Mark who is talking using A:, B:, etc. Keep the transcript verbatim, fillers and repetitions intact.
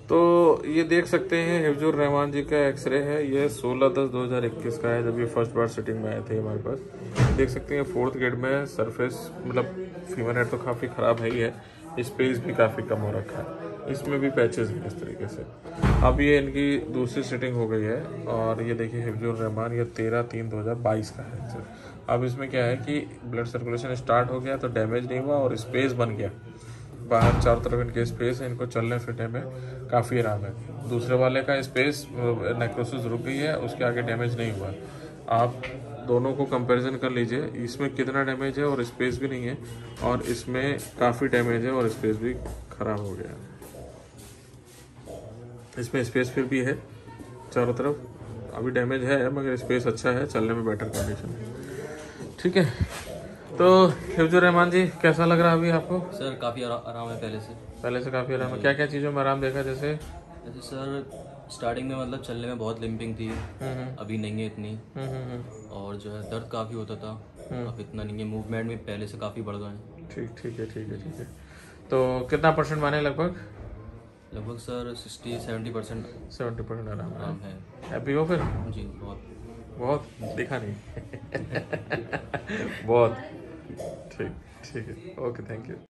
A: तो ये देख सकते हैं हिफ्जुर रहमान जी का एक्सरे है। ये सोलह दस दो हज़ार इक्कीस का है, जब ये फर्स्ट बार सिटिंग में आए थे हमारे पास। देख सकते हैं फोर्थ ग्रेड में सरफेस, मतलब फीमर हेड तो काफ़ी ख़राब है ही है, स्पेस भी काफ़ी कम हो रखा है, इसमें भी पैचेस हैं इस तरीके से। अब ये इनकी दूसरी सिटिंग हो गई है और ये देखिए हिफ्जुर रहमान, ये तेरह तीन दो हज़ार बाईस का है। अब इसमें क्या है कि ब्लड सर्कुलेशन स्टार्ट हो गया तो डैमेज नहीं हुआ और स्पेस बन गया, बाहर चारों तरफ इनके स्पेस है, इनको चलने फिरने में काफ़ी आराम है। दूसरे वाले का स्पेस नेक्रोसिस रुक गई है, उसके आगे डैमेज नहीं हुआ। आप दोनों को कंपैरिजन कर लीजिए, इसमें कितना डैमेज है और स्पेस भी नहीं है, और इसमें काफ़ी डैमेज है और स्पेस भी खराब हो गया। इसमें स्पेस फिर भी है चारों तरफ, अभी डैमेज है मगर स्पेस अच्छा है, चलने में बेटर कंडीशन है। ठीक है, तो हिफ्जुर रहमान जी कैसा लग रहा है अभी आपको?
B: सर काफ़ी आराम है पहले से
A: पहले से काफ़ी आराम है। क्या क्या चीज़ों में आराम देखा? जैसे
B: जैसे सर स्टार्टिंग में मतलब चलने में बहुत लिम्पिंग थी, अभी नहीं है इतनी, और जो है दर्द काफ़ी होता था, अब इतना नहीं है। मूवमेंट भी पहले से काफ़ी बढ़ गए हैं।
A: ठीक ठीक है ठीक है ठीक है। तो कितना परसेंट माने? लगभग
B: लगभग sir sixty seventy percent
A: seventy percent आराम
B: आराम है।
A: हैप्पी हो फिर?
B: जी बहुत
A: बहुत दिखा नहीं बहुत ठीक ठीक है, ओके, थैंक यू।